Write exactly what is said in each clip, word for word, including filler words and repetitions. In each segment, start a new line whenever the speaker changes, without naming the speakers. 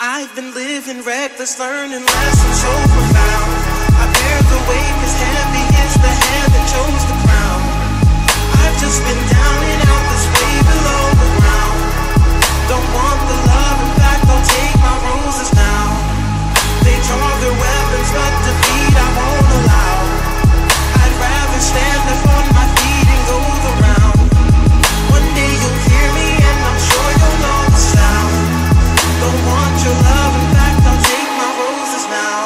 I've been living reckless, learning lessons so profound. I bear the weight, cause heavy is the hand that chose the crown. I've just been down and out this way below the ground. Don't want the love, in fact I'll take my roses now. They draw their weapons, but defeat I won't allow. I'd rather stand up on my feet and go the round. One day you'll hear me and I'm sure you'll know the sound. Don't want your love, in fact I'll take my roses now.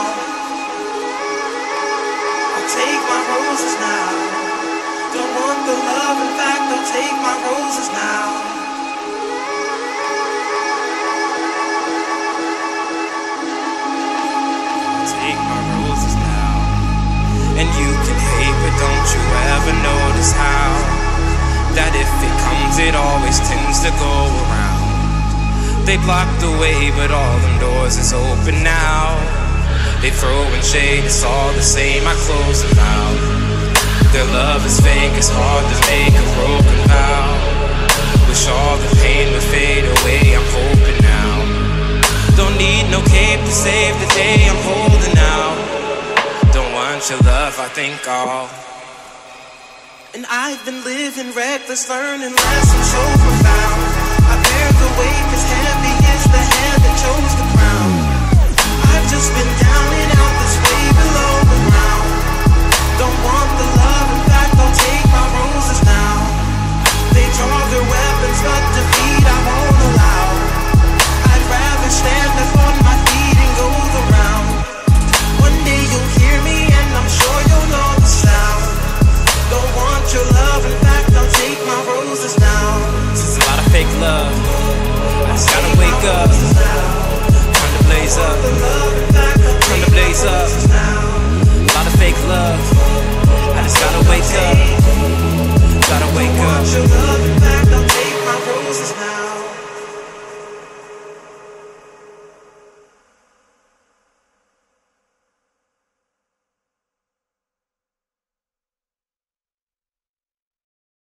I'll take my roses now. Don't want the love, in fact I'll take my roses now. I'll take my roses now. And you can hate, but don't you ever notice how that if it comes it always tends to go around. They blocked the way, but all them doors is open now. They throwing shade, it's all the same, I close them out. Their love is fake, it's hard to make a broken vow. Wish all the pain would fade away, I'm hoping now. Don't need no cape to save the day, I'm holding out. Don't want your love, I think I'll. And I've been living reckless, learning lessons so profound. I bear the weight, cause heavy is the hand that chose the crown. I've just been down and out this way below the ground. Don't want the love, in fact I'll take my roses now. They draw their weapons, but defeat I won't allow. I'd rather stand up on my feet and go the round. One day you'll hear me and I'm sure you'll know the sound. Don't want your love, in fact I'll take my roses now. There's a lot of fake love, I just gotta wake up. Turn the blaze up, turn the blaze up. A lot of fake love, I just gotta wake up. Gotta wake up.